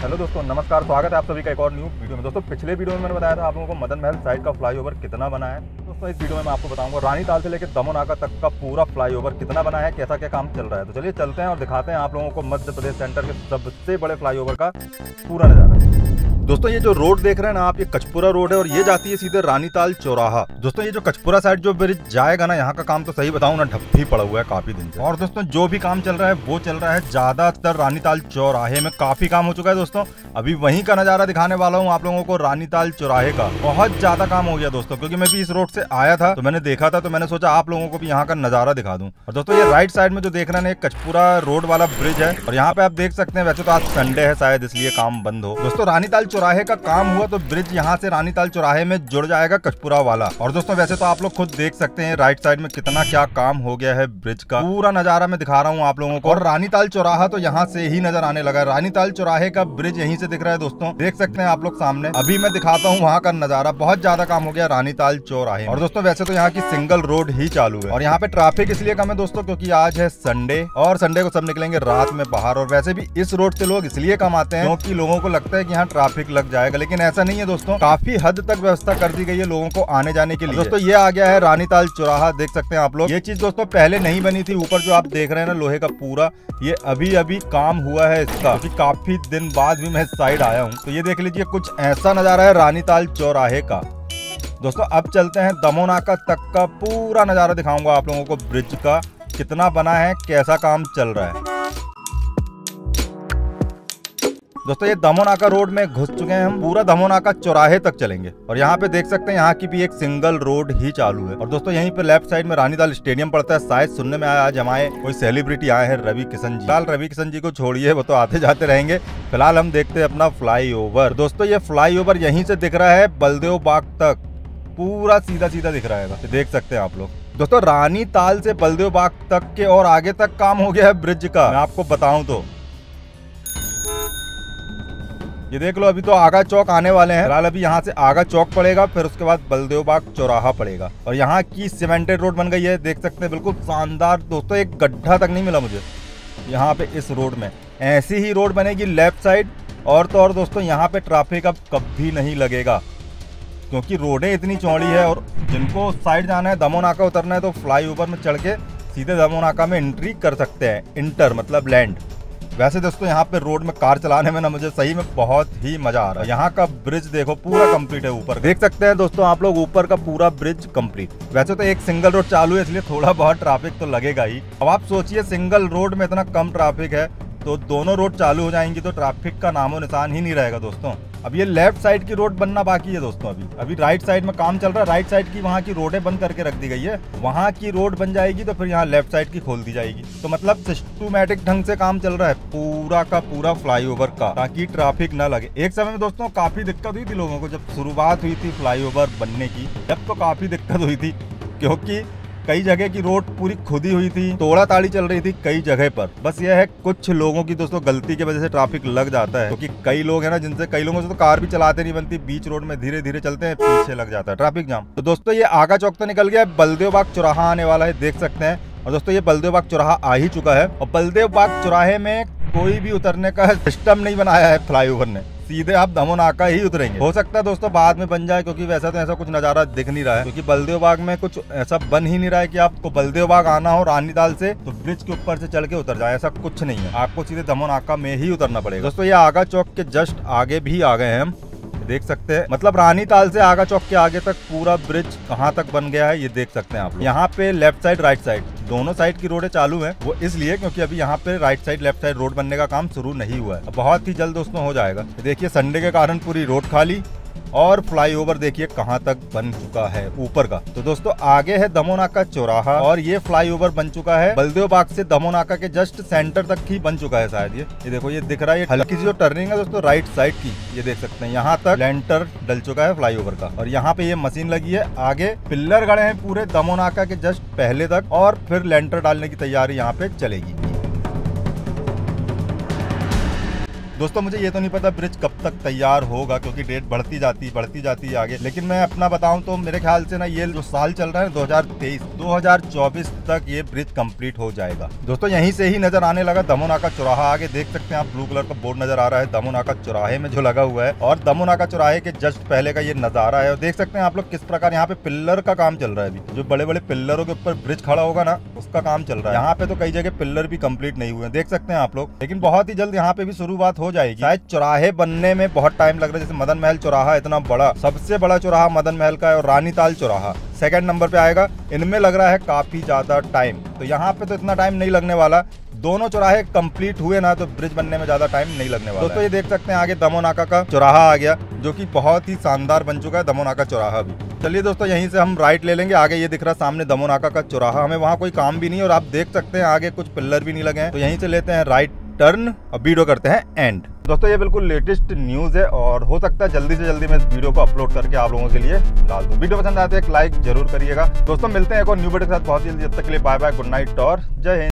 Hello दोस्तों, नमस्कार। स्वागत है आप सभी का एक और न्यू वीडियो में। दोस्तों, पिछले वीडियो में मैंने बताया था आप लोगों को मदन महल साइड का फ्लाईओवर कितना बना है। दोस्तों, इस वीडियो में मैं आपको बताऊंगा रानी ताल से लेकर दमन नाका तक का पूरा फ्लाईओवर कितना बना है, कैसा क्या काम चल रहा है। तो चलिए चलते हैं और दिखाते हैं आप लोगों को मध्य प्रदेश सेंटर के सबसे बड़े फ्लाईओवर का पूरा नजारा। दोस्तों, ये जो रोड देख रहे हैं ना आप, ये कचपुरा रोड है और ये जाती है सीधे रानीताल चौराहा। दोस्तों, ये जो कचपुरा साइड जो ब्रिज जाएगा ना, यहाँ का काम तो सही बताऊं ना, ठप्प ही पड़ा हुआ है काफी दिन से। और दोस्तों, जो भी काम चल रहा है वो चल रहा है ज्यादातर रानीताल चौराहे में। काफी काम हो चुका है दोस्तों। अभी वहीं का नजारा दिखाने वाला हूँ आप लोगों को, रानीताल चौराहे का। बहुत ज्यादा काम हो गया दोस्तों, क्योंकि मैं भी इस रोड से आया था तो मैंने देखा था, तो मैंने सोचा आप लोगों को भी यहाँ का नजारा दिखा दूं। और दोस्तों, ये राइट साइड में जो देख रहे हैं कचपुरा रोड वाला ब्रिज है और यहाँ पे आप देख सकते हैं, वैसे तो आज संडे है शायद इसलिए काम बंद हो। दोस्तों, रानीताल चौराहे का काम हुआ तो ब्रिज यहाँ से रानीताल चौराहे में जुड़ जाएगा कचपुरा वाला। और दोस्तों, वैसे तो आप लोग खुद देख सकते हैं राइट साइड में कितना क्या काम हो गया है ब्रिज का। पूरा नजारा मैं दिखा रहा हूँ आप लोगों को। और रानीताल चौराहा तो यहाँ से ही नजर आने लगा है। रानीताल चौराहे का ब्रिज यहीं से दिख रहा है दोस्तों, देख सकते हैं आप लोग सामने। अभी मैं दिखाता हूँ वहाँ का नजारा। बहुत ज्यादा काम हो गया रानीताल चौराहे। और दोस्तों, वैसे तो यहाँ की सिंगल रोड ही चालू है और यहाँ पे ट्रैफिक इसलिए कम है दोस्तों, क्योंकि आज है संडे और संडे को सब निकलेंगे रात में बाहर। और वैसे भी इस रोड से लोग इसलिए कम आते हैं क्योंकि लोगों को लगता है कि यहाँ ट्रैफिक लग जाएगा, लेकिन ऐसा नहीं है दोस्तों। काफी हद तक व्यवस्था कर दी गई है लोगों को आने जाने के लिए। दोस्तों, ये आ गया है रानीताल चौराहा, देख सकते हैं आप लोग। ये चीज दोस्तों पहले नहीं बनी थी। ऊपर जो आप देख रहे हैं ना लोहे का पूरा, ये अभी अभी काम हुआ है इसका, क्योंकि काफी दिन बाद भी मैं इस साइड आया हूँ। तो ये देख लीजिए, कुछ ऐसा नजारा है रानीताल चौराहे का। दोस्तों, अब चलते हैं दमन नाका तक का पूरा नजारा दिखाऊंगा आप लोगों को ब्रिज का, कितना बना है, कैसा काम चल रहा है। दोस्तों, ये दमन नाका रोड में घुस चुके हैं हम। पूरा दमन नाका चौराहे तक चलेंगे और यहाँ पे देख सकते हैं यहाँ की भी एक सिंगल रोड ही चालू है। और दोस्तों, यहीं पे लेफ्ट साइड में रानीताल स्टेडियम पड़ता है। शायद सुनने में आया आज हमारे कोई सेलिब्रिटी आए हैं, रवि किशन जी। फिलहाल रवि किशन जी को छोड़िए, वो तो आते जाते रहेंगे। फिलहाल हम देखते हैं अपना फ्लाईओवर। दोस्तों, ये फ्लाईओवर यहीं से दिख रहा है बलदेव बाग तक, पूरा सीधा सीधा दिख रहा है, देख सकते हैं आप लोग। दोस्तों, रानीताल से बलदेव बाग तक के और आगे तक काम हो गया है ब्रिज का। मैं आपको बताऊं तो ये देख लो, अभी तो आगा चौक आने वाले हैं। फिलहाल अभी यहाँ से आगा चौक पड़ेगा, फिर उसके बाद बलदेव बाग चौराहा पड़ेगा। और यहाँ की सीमेंटेड रोड बन गई है, देख सकते हैं, बिल्कुल शानदार। दोस्तों, एक गड्ढा तक नहीं मिला मुझे यहाँ पे इस रोड में। ऐसी ही रोड बनेगी लेफ्ट साइड। और तो और दोस्तों, यहाँ पे ट्रैफिक अब कभी नहीं लगेगा, क्योंकि रोडें इतनी चौड़ी है। और जिनको उस साइड जाना है, दमन नाका उतरना है, तो फ्लाईओवर में चढ़ के सीधे दमन नाका में एंट्री कर सकते हैं। इंटर मतलब लैंड। वैसे दोस्तों, यहाँ पे रोड में कार चलाने में ना मुझे सही में बहुत ही मजा आ रहा है। यहाँ का ब्रिज देखो, पूरा कंप्लीट है। ऊपर देख सकते हैं दोस्तों आप लोग, ऊपर का पूरा ब्रिज कंप्लीट। वैसे तो एक सिंगल रोड चालू है, इसलिए थोड़ा बहुत ट्रैफिक तो लगेगा ही। अब आप सोचिए, सिंगल रोड में इतना कम ट्रैफिक है, तो दोनों रोड चालू हो जाएंगी तो ट्रैफिक का नामो निशान ही नहीं रहेगा दोस्तों। अब ये लेफ्ट साइड की रोड बनना बाकी है दोस्तों। अभी राइट साइड में काम चल रहा है। राइट साइड की वहाँ की रोडें बंद करके रख दी गई है। वहाँ की रोड बन जाएगी तो फिर यहाँ लेफ्ट साइड की खोल दी जाएगी। तो मतलब सिस्टमैटिक ढंग से काम चल रहा है पूरा का पूरा फ्लाईओवर का, ताकि ट्रैफिक न लगे। एक समय में दोस्तों काफी दिक्कत हुई थी लोगों को, जब शुरुआत हुई थी फ्लाईओवर बनने की, जब तो काफी दिक्कत हुई थी, क्योंकि कई जगह की रोड पूरी खुदी हुई थी, तोड़ा ताड़ी चल रही थी कई जगह पर। बस यह है, कुछ लोगों की दोस्तों गलती की वजह से ट्रैफिक लग जाता है, क्योंकि कई लोग हैं ना, जिनसे कई लोगों से तो कार भी चलाते नहीं बनती, बीच रोड में धीरे धीरे चलते हैं, पीछे लग जाता है ट्रैफिक जाम। तो दोस्तों, ये आगा चौक तो निकल गया है, बलदेव बाग चौराहा आने वाला है, देख सकते हैं। और दोस्तों, ये बलदेव बाग चौराहा आ ही चुका है। और बलदेव बाग चौराहे में कोई भी उतरने का सिस्टम नहीं बनाया है फ्लाईओवर ने, सीधे आप दमन नाका ही उतरेंगे। हो सकता है दोस्तों बाद में बन जाए, क्योंकि वैसा तो ऐसा कुछ नजारा दिख नहीं रहा है, क्योंकि बलदेव बाग में कुछ ऐसा बन ही नहीं रहा है कि आपको बलदेव बाग आना हो रानीताल से तो ब्रिज के ऊपर से चढ़ के उतर जाए, ऐसा कुछ नहीं है। आपको सीधे दमन नाका में ही उतरना पड़ेगा। दोस्तों, ये आगा चौक के जस्ट आगे भी आ गए हैं हम, देख सकते हैं। मतलब रानीताल से आगा चौक के आगे तक पूरा ब्रिज कहाँ तक बन गया है, ये देख सकते हैं आप। यहाँ पे लेफ्ट साइड राइट साइड दोनों साइड की रोडें चालू हैं। वो इसलिए क्योंकि अभी यहाँ पे right side left side road बनने का काम शुरू नहीं हुआ है। बहुत ही जल्द दोस्तों हो जाएगा। देखिए, संडे के कारण पूरी रोड खाली, और फ्लाईओवर देखिए कहां तक बन चुका है ऊपर का। तो दोस्तों, आगे है दमन नाका चौराहा और ये फ्लाईओवर बन चुका है बलदेव बाग से दमन नाका के जस्ट सेंटर तक ही बन चुका है शायद। ये देखो, ये दिख रहा है, ये हल्की सी जो टर्निंग है दोस्तों राइट साइड की, ये देख सकते हैं। यहाँ तक लेंटर डल चुका है फ्लाईओवर का, और यहाँ पे ये मशीन लगी है। आगे पिल्लर गड़े हैं पूरे दमन नाका के जस्ट पहले तक, और फिर लेंटर डालने की तैयारी यहाँ पे चलेगी। दोस्तों मुझे ये तो नहीं पता ब्रिज कब तक तैयार होगा, क्योंकि डेट बढ़ती जाती है आगे। लेकिन मैं अपना बताऊं तो मेरे ख्याल से ना ये जो साल चल रहा है 2023-2024 तक ये ब्रिज कंप्लीट हो जाएगा। दोस्तों यहीं से ही नजर आने लगा दमोनाका चौराहा। आगे देख सकते हैं आप, ब्लू कलर का बोर्ड नजर आ रहा है दमोनाका चौराहे में जो लगा हुआ है, और दमोनाका चौराहे के जस्ट पहले का ये नजारा है। और देख सकते हैं आप लोग किस प्रकार यहाँ पे पिल्लर का काम चल रहा है। अभी जो बड़े बड़े पिल्लरों के ऊपर ब्रिज खड़ा होगा ना, उसका काम चल रहा है। यहाँ पे तो कई जगह पिल्लर भी कंप्लीट नहीं हुए, देख सकते हैं आप लोग। लेकिन बहुत ही जल्द यहाँ पे भी शुरुआत हो जाएगी। शायद चौराहे बनने में बहुत टाइम लग रहा है। जैसे मदन महल चौराहा इतना बड़ा, सबसे बड़ा चौराहा मदन महल का है, और रानीताल चौराहा सेकंड नंबर पे आएगा। इनमें लग रहा है काफी ज्यादा टाइम, तो यहाँ पे तो इतना टाइम नहीं लगने वाला। दोनों चौराहे कंप्लीट हुए ना तो ब्रिज बनने में ज्यादा टाइम नहीं लगने वाला। दोस्तों ये देख सकते हैं आगे दमोनाका का चौराहा आ गया, जो कि बहुत ही शानदार बन चुका है दमोनाका चौराहा भी। चलिए दोस्तों यहीं से हम राइट ले लेंगे। आगे ये दिख रहा है सामने दमोनाका का चौराहा, हमें वहाँ कोई काम भी नहीं, और आप देख सकते हैं आगे कुछ पिल्लर भी नहीं लगे हैं। तो यहीं से लेते हैं राइट टर्न और वीडियो करते हैं एंड। दोस्तों ये बिल्कुल लेटेस्ट न्यूज़ है, और हो सकता है जल्दी से जल्दी मैं इस वीडियो को अपलोड करके आप लोगों के लिए डाल दूं। वीडियो पसंद आते है एक लाइक जरूर करिएगा। दोस्तों मिलते हैं एक और न्यू वीडियो के साथ बहुत जल्दी। जब तक के लिए बाय बाय, गुड नाइट और जय हिंद।